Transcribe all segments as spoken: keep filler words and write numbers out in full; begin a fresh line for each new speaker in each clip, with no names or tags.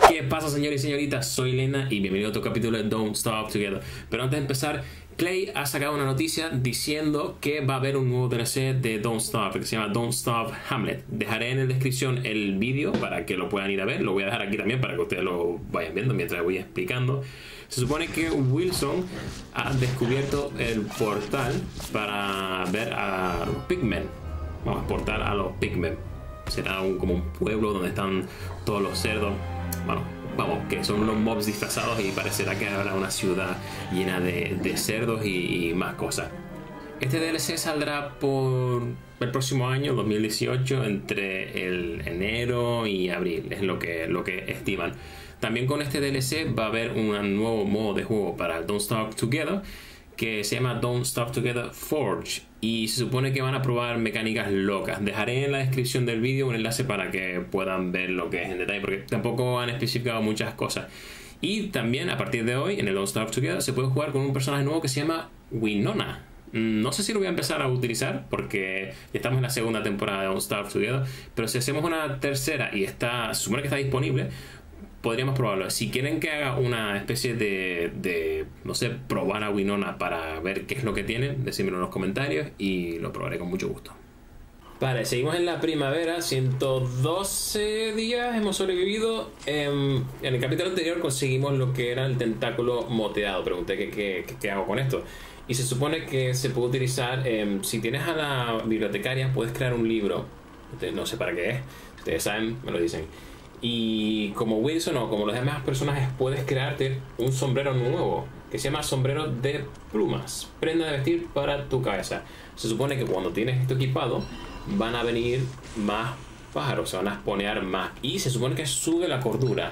¿Qué pasa, señores y señoritas? Soy Lena y bienvenido a otro capítulo de Don't Starve Together. Pero antes de empezar, Clay ha sacado una noticia diciendo que va a haber un nuevo D L C de Don't Starve que se llama Don't Starve Hamlet. Dejaré en la descripción el vídeo para que lo puedan ir a ver. Lo voy a dejar aquí también para que ustedes lo vayan viendo mientras voy explicando. Se supone que Wilson ha descubierto el portal para ver a los Pigmen. Vamos a exportar a los Pigmen. Será un, como un pueblo donde están todos los cerdos. Bueno, vamos, que son unos mobs disfrazados y parecerá que habrá una ciudad llena de, de cerdos y, y más cosas. Este D L C saldrá por el próximo año, dos mil dieciocho, entre el enero y abril, es lo que, lo que estiman. También con este D L C va a haber un nuevo modo de juego para Don't Starve Together, que se llama Don't Starve Together Forge, y se supone que van a probar mecánicas locas. Dejaré en la descripción del vídeo un enlace para que puedan ver lo que es en detalle, porque tampoco han especificado muchas cosas. Y también a partir de hoy en el Don't Starve Together se puede jugar con un personaje nuevo que se llama Winona. No sé si lo voy a empezar a utilizar porque ya estamos en la segunda temporada de Don't Starve Together, pero si hacemos una tercera y está, se supone que está disponible, podríamos probarlo. Si quieren que haga una especie de, de, no sé, probar a Winona para ver qué es lo que tiene, decídmelo en los comentarios y lo probaré con mucho gusto. Vale, seguimos en la primavera, ciento doce días hemos sobrevivido. En, en el capítulo anterior conseguimos lo que era el tentáculo moteado. Pregunté qué, qué, qué hago con esto. Y se supone que se puede utilizar, eh, si tienes a la bibliotecaria, puedes crear un libro. No sé para qué es, si ustedes saben, me lo dicen. Y como Wilson o como los demás personajes, puedes crearte un sombrero nuevo que se llama sombrero de plumas, prenda de vestir para tu cabeza. Se supone que cuando tienes esto equipado van a venir más pájaros, se van a spawnear más, y se supone que sube la cordura.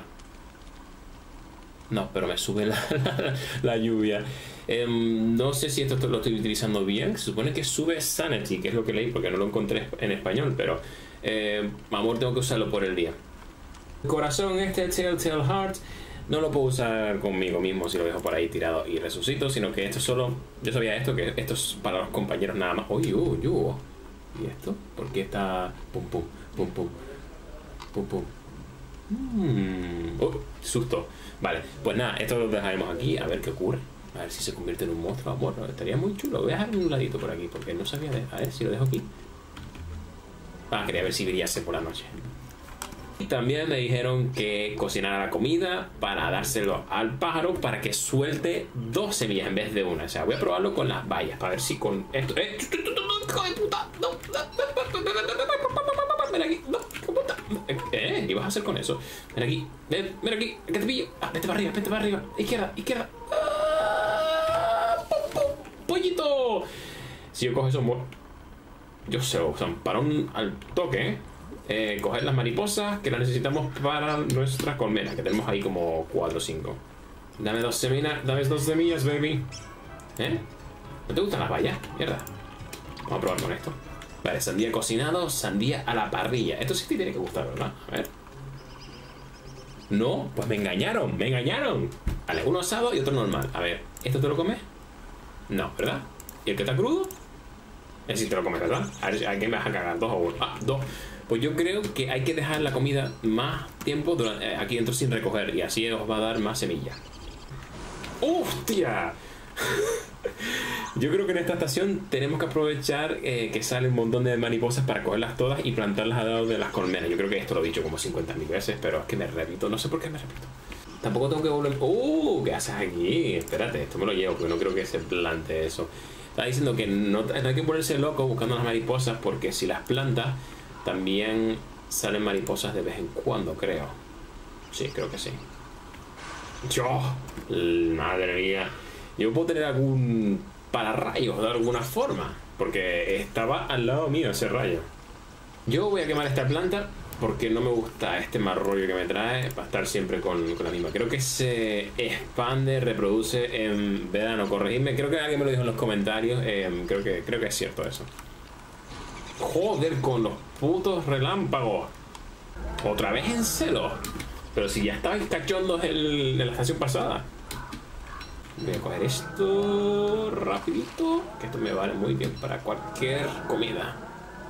No, pero me sube la, la, la lluvia. Eh, no sé si esto lo estoy utilizando bien. Se supone que sube sanity, que es lo que leí porque no lo encontré en español, pero eh, amor, tengo que usarlo por el día. El corazón este Telltale Heart no lo puedo usar conmigo mismo si lo dejo por ahí tirado y resucito, sino que esto solo, yo sabía esto, que esto es para los compañeros nada más. Uy, uy, uy. ¿Y esto? ¿Por qué está pum pum pum pum pum pum? Mm. Uh, susto. Vale, pues nada, esto lo dejaremos aquí a ver qué ocurre. A ver si se convierte en un monstruo. Bueno, estaría muy chulo. Voy a dejar un ladito por aquí porque no sabía de... A ver si lo dejo aquí. Ah, quería ver si brillase por la noche. Y también me dijeron que cocinara la comida para dárselo al pájaro para que suelte dos semillas en vez de una. O sea, voy a probarlo con las bayas para ver si con esto... ¡Eh! ¡Hijo de puta! ¡No! ¡Ven aquí! ¡No! ¡Puta! ¿Eh? ¿Qué vas a hacer con eso? Ven aquí. Ven, ven aquí. ¿Qué te pillo? Ah, vete para arriba, vete para arriba. Izquierda, izquierda. ¡Ah! ¡Pum, pum! ¡Pollito! Si yo cojo eso... Yo sé, o sea, para un al toque, ¿eh? Eh, coger las mariposas que las necesitamos para nuestras colmenas, que tenemos ahí como cuatro o cinco. Dame dos semillas, dame dos semillas, baby. ¿Eh? ¿No te gustan las bayas? Mierda. Vamos a probar con esto. Vale, sandía cocinado, sandía a la parrilla. Esto sí te tiene que gustar, ¿verdad? A ver. No, pues me engañaron, me engañaron. Vale, uno asado y otro normal. A ver, ¿esto te lo comes? No, ¿verdad? ¿Y el que está crudo? Ese sí te lo comes, ¿verdad? A ver, ¿a qué me vas a cagar? ¿Dos o uno? Ah, dos. Pues yo creo que hay que dejar la comida más tiempo durante, eh, aquí dentro sin recoger, y así os va a dar más semillas. ¡Hostia! Yo creo que en esta estación tenemos que aprovechar eh, que sale un montón de mariposas para cogerlas todas y plantarlas al lado de las colmenas. Yo creo que esto lo he dicho como cincuenta mil veces, pero es que me repito, no sé por qué me repito. Tampoco tengo que volver... ¡Uh! ¿Qué haces aquí? Espérate, esto me lo llevo porque no creo que se plante eso. Estaba diciendo que no, no hay que ponerse loco buscando las mariposas, porque si las plantas también salen mariposas de vez en cuando, creo. Sí, creo que sí. ¡Yo! Madre mía. Yo puedo tener algún pararrayos de alguna forma, porque estaba al lado mío ese rayo. Yo voy a quemar esta planta porque no me gusta este mal rollo que me trae para estar siempre con, con la misma. Creo que se expande, reproduce en verano. Corregidme, creo que alguien me lo dijo en los comentarios. Eh, creo que, creo que es cierto eso. Joder, con los putos relámpagos. Otra vez en celo. Pero si ya estabais cachondos en la estación pasada. Voy a coger esto rapidito, que esto me vale muy bien para cualquier comida.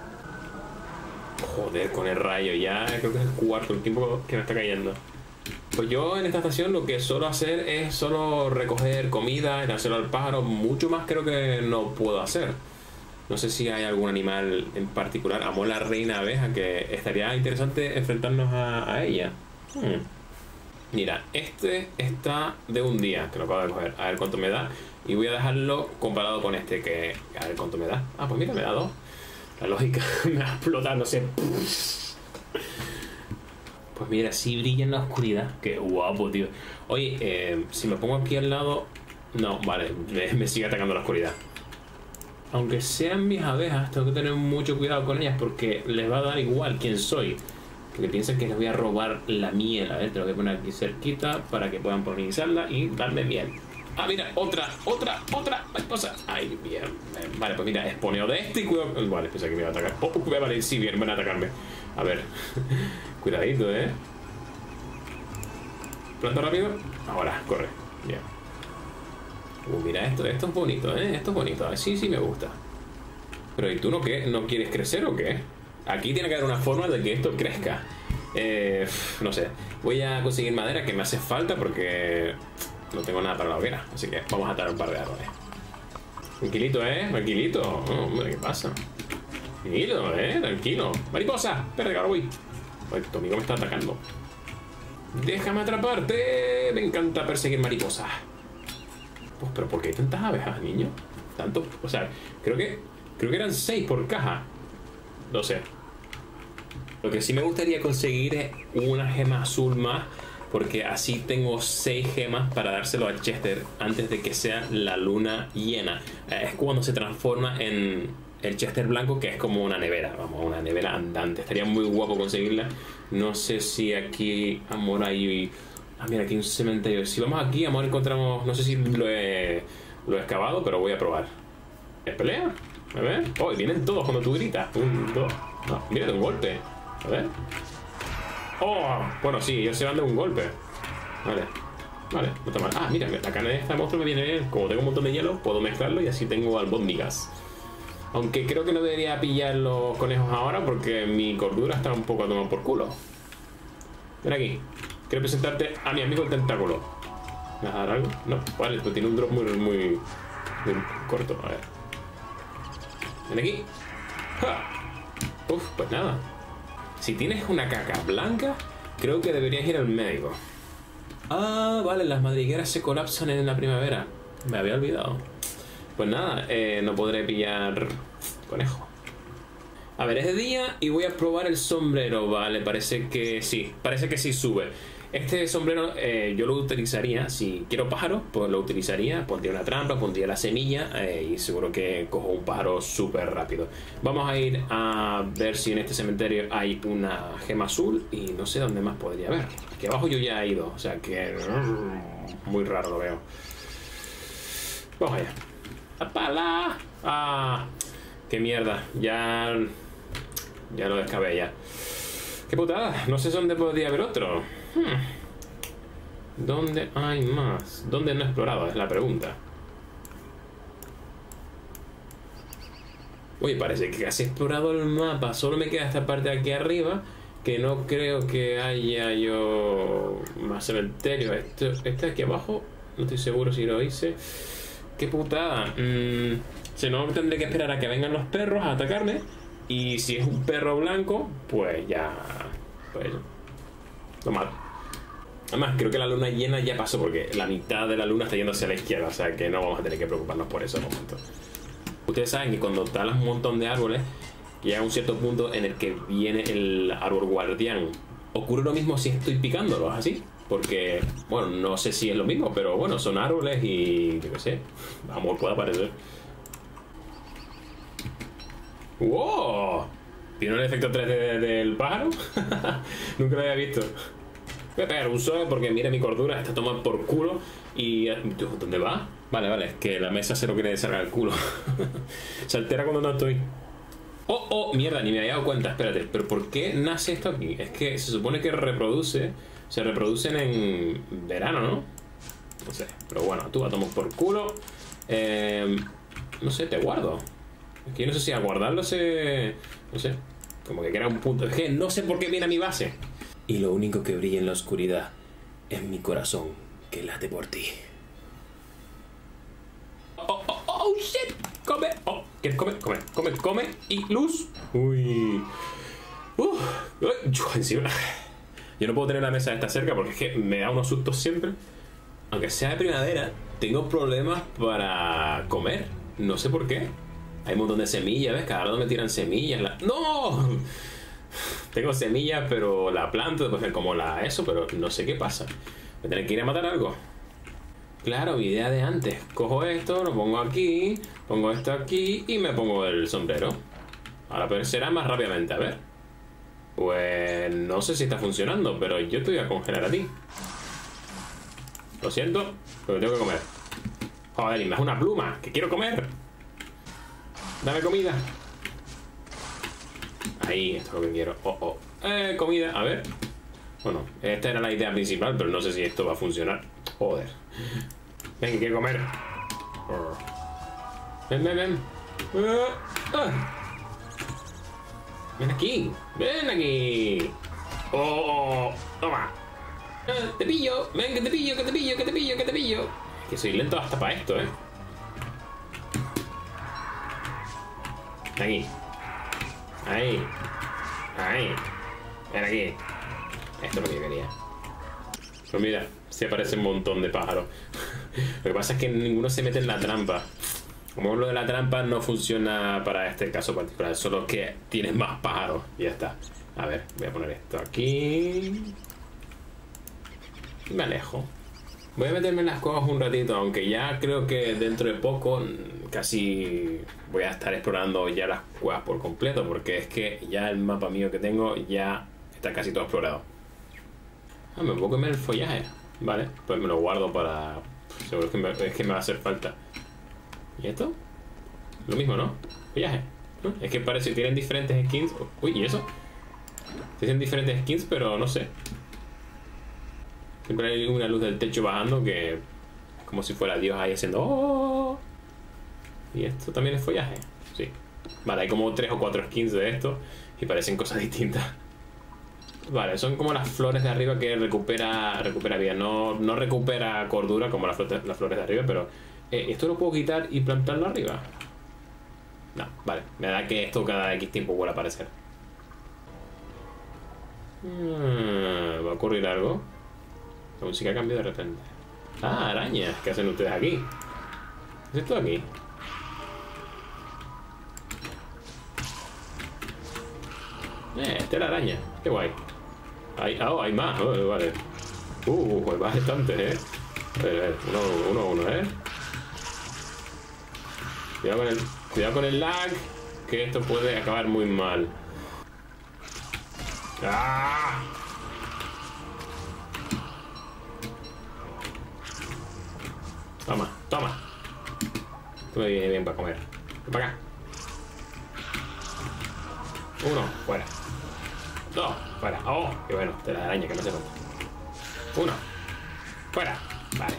Joder, con el rayo ya creo que es el cuarto el tiempo que me está cayendo. Pues yo en esta estación lo que suelo hacer es solo recoger comida, dárselo al pájaro. Mucho más creo que no puedo hacer. No sé si hay algún animal en particular. Amo la reina abeja, que estaría interesante enfrentarnos a, a ella. Hmm. Mira, este está de un día, que lo acabo de coger. A ver cuánto me da. Y voy a dejarlo comparado con este, que a ver cuánto me da. Ah, pues mira, me da dos. La lógica me va a explotar, no sé. Pues mira, sí brilla en la oscuridad. Qué guapo, tío. Oye, eh, si me pongo aquí al lado... No, vale, me, me sigue atacando la oscuridad. Aunque sean mis abejas, tengo que tener mucho cuidado con ellas porque les va a dar igual quién soy. Porque piensan que les voy a robar la miel. A ver, te lo voy a poner aquí cerquita para que puedan polinizarla y darme miel. Ah, mira, otra, otra, otra mariposa. Ay, bien. Vale, pues mira, exponeo de este y cuidado. Vale, pensé que me iba a atacar. Oh, vale, sí, bien, van a atacarme. A ver, cuidadito, eh. Planta rápido. Ahora, corre. Bien. Uh, mira esto, esto es bonito, eh. Esto es bonito. Sí, sí me gusta. Pero ¿y tú no qué? ¿No quieres crecer o qué? Aquí tiene que haber una forma de que esto crezca. Eh, no sé. Voy a conseguir madera que me hace falta porque no tengo nada para la hoguera. Así que vamos a atar un par de árboles. Tranquilito, eh. Tranquilito. Oh, hombre, ¿qué pasa? Tranquilo, eh. Tranquilo. Mariposa. Espérate que ahora voy. Oye, tu amigo me está atacando. Déjame atraparte. Me encanta perseguir mariposas. Pues, pero ¿por qué hay tantas abejas, niño? Tanto. O sea, creo que. Creo que eran seis por caja. No sé. Lo que sí me gustaría conseguir es una gema azul más, porque así tengo seis gemas para dárselo a Chester antes de que sea la luna llena. Es cuando se transforma en el Chester blanco, que es como una nevera. Vamos, una nevera andante. Estaría muy guapo conseguirla. No sé si aquí, amor, hay... Ah, mira, aquí hay un cementerio. Si vamos aquí, amor, encontramos... No sé si lo he, lo he excavado, pero voy a probar. ¿Es pelea? A ver. Oh, y vienen todos cuando tú gritas. Un, dos. No, mira, de un golpe. A ver. Oh, bueno, sí, ellos se van de un golpe. Vale. Vale, no está mal. Ah, mira, la carne de esta monstruo me viene bien. Como tengo un montón de hielo, puedo mezclarlo y así tengo albóndigas. Aunque creo que no debería pillar los conejos ahora porque mi cordura está un poco a tomar por culo. Ven aquí. Quiero presentarte a mi amigo el tentáculo. ¿Me vas a dar algo? No, vale, pues tiene un drop muy, muy, muy corto. A ver. Ven aquí. ¡Ja! Uf, pues nada. Si tienes una caca blanca, creo que deberías ir al médico. Ah, vale, las madrigueras se colapsan en la primavera. Me había olvidado. Pues nada, eh, no podré pillar conejo. A ver, es de día y voy a probar el sombrero. Vale, parece que sí. Parece que sí sube. Este sombrero eh, yo lo utilizaría. Si quiero pájaros, pues lo utilizaría. Pondría una trampa, pondría la semilla eh, y seguro que cojo un pájaro súper rápido. Vamos a ir a ver si en este cementerio hay una gema azul. Y no sé dónde más podría haber. Aquí abajo yo ya he ido. O sea que... muy raro lo veo. Vamos allá. ¡Apala! ¡Ah! ¡Qué mierda! Ya... Ya lo descabé ya. ¡Qué putada! No sé dónde podría haber otro. Hmm. ¿Dónde hay más? ¿Dónde no he explorado? Es la pregunta. Oye, parece que casi he explorado el mapa. Solo me queda esta parte de aquí arriba, que no creo que haya yo más cementerio. Este, este aquí abajo, no estoy seguro si lo hice. ¡Qué putada! Mm, si no, tendré que esperar a que vengan los perros a atacarme. Y si es un perro blanco, pues ya... Pues... Lo mato. Además, creo que la luna llena ya pasó, porque la mitad de la luna está yéndose a la izquierda. O sea que no vamos a tener que preocuparnos por eso de momento. Ustedes saben que cuando talas un montón de árboles, llega a un cierto punto en el que viene el árbol guardián. Ocurre lo mismo si estoy picándolos, así. Porque, bueno, no sé si es lo mismo, pero bueno, son árboles y... yo qué sé. Amor puede aparecer. ¡Wow! ¿Tiene el efecto tres D del pájaro? Nunca lo había visto. Voy a pegar un solo porque mira mi cordura, está tomada por culo. Y... ¿dónde va? Vale, vale, es que la mesa se lo quiere desargar el culo. Se altera cuando no estoy. ¡Oh, oh! Mierda, ni me había dado cuenta, espérate. ¿Pero por qué nace esto aquí? Es que se supone que reproduce... Se reproducen en verano, ¿no? No sé, pero bueno, tú la tomas por culo. Eh, no sé, te guardo. Es que yo no sé si a guardarlo se... No sé, como que crea un punto. Es que no sé por qué viene a mi base. Y lo único que brilla en la oscuridad es mi corazón que late por ti. Oh, oh, oh, shit. Come. Oh, ¿quieres comer? Come, come, come. Y luz. Uy. Uh, yo encima. Yo no puedo tener la mesa esta cerca porque es que me da unos sustos siempre. Aunque sea de primavera, tengo problemas para comer. No sé por qué. Hay un montón de semillas, ¿ves? Cada rato me tiran semillas. La... ¡No! Tengo semillas, pero la planto, después como la eso, pero no sé qué pasa. Voy a tener que ir a matar algo. Claro, mi idea de antes. Cojo esto, lo pongo aquí, pongo esto aquí y me pongo el sombrero. Ahora pues será más rápidamente, a ver. Pues no sé si está funcionando, pero yo te voy a congelar a ti. Lo siento, pero tengo que comer. Joder, y me das una pluma, que quiero comer. Dame comida. Ahí, esto es lo que quiero. Oh, oh. Eh, comida, a ver. Bueno, esta era la idea principal, pero no sé si esto va a funcionar. Joder. Ven, que quiero comer. Ven, ven, ven. Uh, ah. Ven aquí. Ven aquí. Oh, toma. Uh, te pillo. Ven, que te pillo, que te pillo, que te pillo, que te pillo. Es que soy lento hasta para esto, eh. Aquí. Ahí. Ahí. Ven aquí. Esto es lo que yo quería. Pues mira, se aparece un montón de pájaros. Lo que pasa es que ninguno se mete en la trampa. Como lo de la trampa no funciona para este caso particular, solo que tienes más pájaros. Y ya está. A ver, voy a poner esto aquí. Y me alejo. Voy a meterme en las cuevas un ratito, aunque ya creo que dentro de poco casi voy a estar explorando ya las cuevas por completo, porque es que ya el mapa mío que tengo ya está casi todo explorado. Ah, me puedo comer el follaje. Vale, pues me lo guardo para... Seguro que me, es que me va a hacer falta. ¿Y esto? Lo mismo, ¿no? Follaje. ¿No? Es que parece que tienen diferentes skins. Uy, ¿y eso? Tienen diferentes skins, pero no sé. Siempre hay una luz del techo bajando que es como si fuera Dios ahí haciendo ¡oh! Y esto también es follaje. Sí. Vale, hay como tres o cuatro skins de esto y parecen cosas distintas. Vale, son como las flores de arriba que recupera recupera vida. No, no recupera cordura como las flores, las flores de arriba, pero eh, esto lo puedo quitar y plantarlo arriba. No, vale. Me da que esto cada X tiempo vuelve a aparecer. Hmm, ¿va a ocurrir algo? La música cambia de repente. Ah, arañas. ¿Qué hacen ustedes aquí? ¿Qué es esto aquí? Eh, esta es la araña. Qué guay. Hay, oh, hay más. Oh, vale. Uh, hay bastantes, eh. A ver, a ver. Uno, uno, uno, eh. Cuidado con el, cuidado con el lag. Que esto puede acabar muy mal. ¡Ah! Toma, toma. Esto me viene bien para comer. Ven para acá. Uno, fuera. Dos, fuera. Oh, qué bueno. De la araña que me hace falta. Uno, fuera. Vale.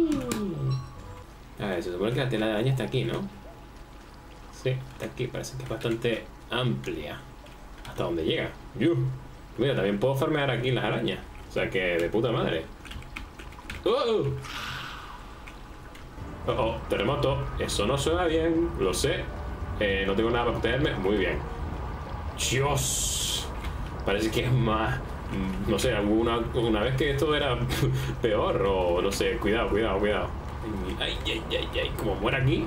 A ver, se supone que la tela de araña está aquí, ¿no? Sí, está aquí. Parece que es bastante amplia. Hasta donde llega. Yuh. Mira, también puedo farmear aquí las arañas. O sea que de puta madre. ¡Oh! Oh, oh, terremoto. Eso no suena bien, lo sé. Eh, no tengo nada para protegerme. Muy bien. Dios. Parece que es más... No sé, una, una vez que esto era peor. O no sé, cuidado, cuidado, cuidado. Ay, ay, ay, ay. Como muera aquí.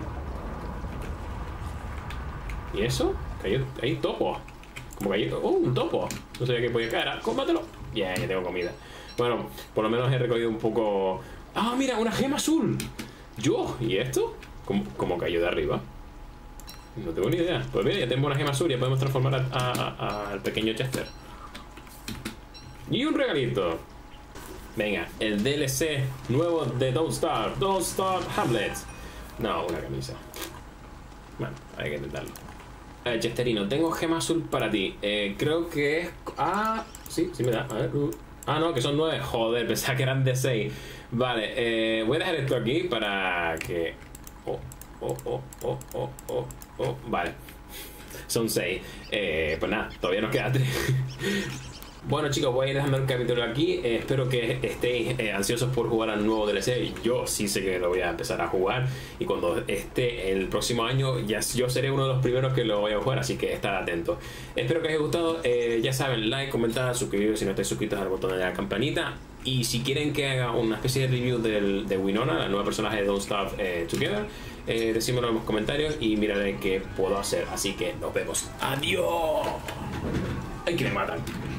¿Y eso? Hay, hay topo. Como que hay... Oh, un topo. No sabía que podía caer. ¡Cómbatelo! Ya, yeah, ya tengo comida. Bueno, por lo menos he recogido un poco... ¡Ah, mira! ¡Una gema azul! ¿Yo? ¿Y esto? ¿Cómo, cómo cayó de arriba? No tengo ni idea. Pues mira, ya tengo una gema azul. Ya podemos transformar al a, a, a, pequeño Chester. Y un regalito. Venga, el D L C nuevo de Don't Starve. Don't Starve Hamlet. No, una camisa. Bueno, hay que intentarlo. Eh, Chesterino, tengo gema azul para ti. Eh, creo que es... Ah, sí, sí me da. A ver. Uh. Ah, no, que son nueve. Joder, pensaba que eran de seis. Vale, eh, voy a dejar esto aquí para que... Oh, oh, oh, oh, oh, oh, oh. Vale. Son seis. Eh, pues nada, todavía nos queda tres. Bueno chicos, voy a ir dejando el capítulo aquí. Eh, espero que estéis eh, ansiosos por jugar al nuevo D L C. Yo sí sé que lo voy a empezar a jugar, y cuando esté el próximo año ya yo seré uno de los primeros que lo voy a jugar, así que estad atentos. Espero que os haya gustado. Eh, ya saben, like, comentar, suscribiros si no estáis suscritos, al botón de la campanita. Y si quieren que haga una especie de review del, de Winona, la nueva personaje de Don't Starve eh, Together, eh, decímoslo en los comentarios y miraré qué puedo hacer. Así que nos vemos. ¡Adiós! ¡Ay, que me matan!